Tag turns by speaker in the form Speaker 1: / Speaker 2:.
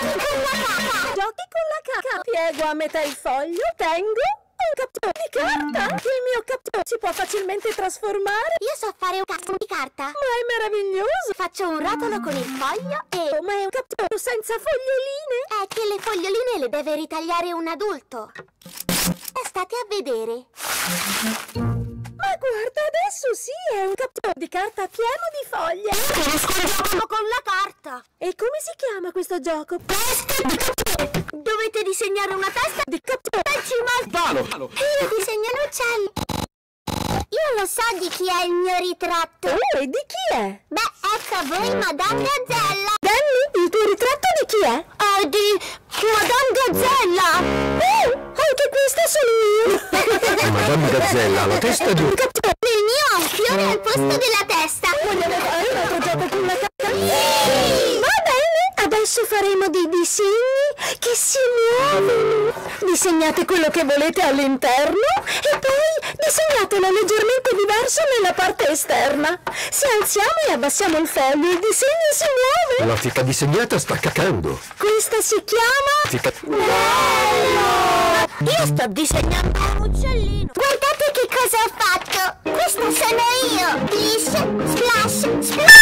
Speaker 1: Giochi con la carta. Piego a metà il foglio, tengo un capitolo di carta. Il mio capitolo si può facilmente trasformare.
Speaker 2: Io so fare un capitolo di carta.
Speaker 1: Ma è meraviglioso.
Speaker 2: Faccio un rotolo con il foglio e...
Speaker 1: Ma è un capitolo senza foglioline.
Speaker 2: È che le foglioline le deve ritagliare un adulto. State a vedere.
Speaker 1: Ma guarda, adesso sì, è un capitolo di carta pieno di foglie.
Speaker 2: Nascondiamolo con la carta.
Speaker 1: E come si chiama questo gioco?
Speaker 2: Dovete disegnare una testa
Speaker 1: Di capitolo.
Speaker 3: Valo!
Speaker 2: Io disegno un uccello. Io lo so di chi è il mio ritratto.
Speaker 1: Oh, e di chi è?
Speaker 2: Beh, ecco a voi Madame Gazzella.
Speaker 1: Danny, il tuo ritratto di chi è?
Speaker 2: Di Madame Gazzella.
Speaker 1: Anche questa sono io.
Speaker 3: Madame Gazzella, la testa di...
Speaker 2: Il mio ha un fiore al posto della testa.
Speaker 1: Vogliamo fare un altro gioco con la carta? Va bene, adesso faremo dei disegni che si muovono. Disegnate quello che volete all'interno e poi disegnatelo leggermente diverso nella parte esterna. Se alziamo e abbassiamo il foglio, il disegno si muove.
Speaker 3: La fica disegnata sta cacando.
Speaker 1: Questa si chiama...
Speaker 2: Bello! Io sto disegnando un uccellino. Guardate che cosa ho fatto. Questa sono io. Plish, splash, splash.